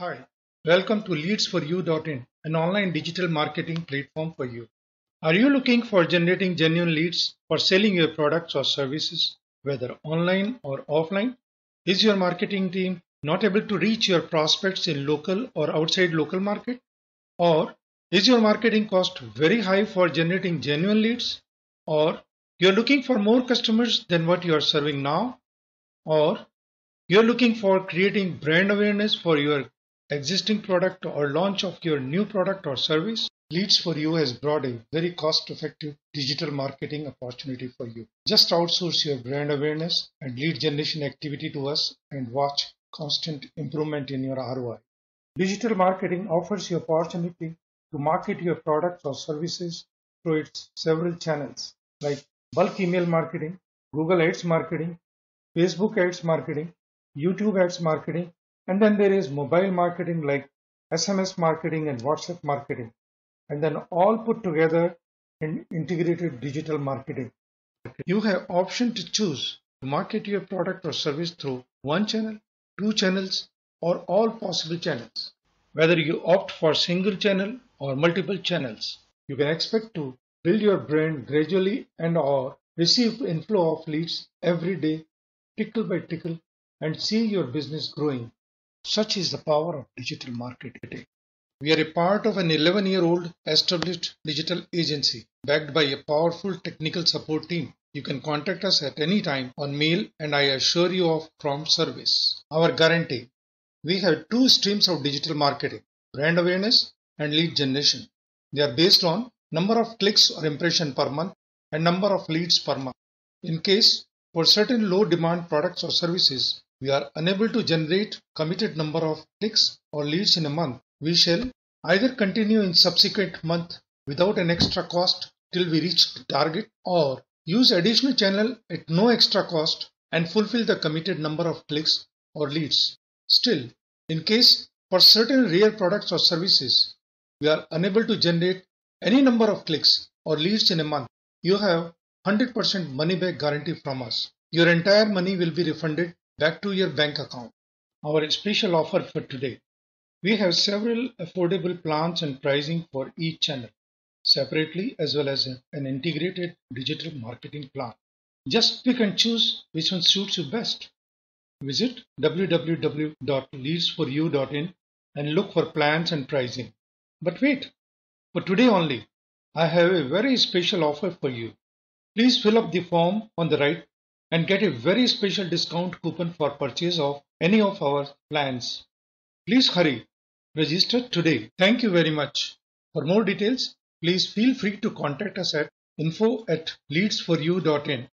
Hi, welcome to Leads4U.in, an online digital marketing platform for you. Are you looking for generating genuine leads for selling your products or services, whether online or offline? Is your marketing team not able to reach your prospects in local or outside local market? Or is your marketing cost very high for generating genuine leads? Or you're looking for more customers than what you are serving now? Or you're looking for creating brand awareness for your existing product or launch of your new product or service? Leads4U has brought a very cost-effective digital marketing opportunity for you. Just outsource your brand awareness and lead generation activity to us and watch constant improvement in your ROI. Digital marketing offers you opportunity to market your products or services through its several channels like bulk email marketing, Google Ads marketing, Facebook ads marketing, YouTube ads marketing, and then there is mobile marketing like SMS marketing and WhatsApp marketing, and then all put together in integrated digital marketing. You have option to choose to market your product or service through one channel, two channels, or all possible channels. Whether you opt for single channel or multiple channels, you can expect to build your brand gradually and or receive inflow of leads every day, tickle by tickle, and see your business growing. Such is the power of digital marketing. We are a part of an 11-year-old established digital agency backed by a powerful technical support team. You can contact us at any time on mail and I assure you of prompt service. Our guarantee: we have two streams of digital marketing, brand awareness and lead generation. They are based on number of clicks or impression per month and number of leads per month. In case for certain low demand products or services, we are unable to generate committed number of clicks or leads in a month, we shall either continue in subsequent month without an extra cost till we reach the target, or use additional channel at no extra cost and fulfill the committed number of clicks or leads. Still, in case for certain rare products or services, we are unable to generate any number of clicks or leads in a month, you have 100% money back guarantee from us. Your entire money will be refunded back to your bank account. Our special offer for today: we have several affordable plans and pricing for each channel, separately as well as an integrated digital marketing plan. Just pick and choose which one suits you best. Visit www.leads4u.in and look for plans and pricing. But wait, for today only, I have a very special offer for you. Please fill up the form on the right and get a very special discount coupon for purchase of any of our plans. Please hurry. Register today. Thank you very much. For more details, please feel free to contact us at info@leads4u.in.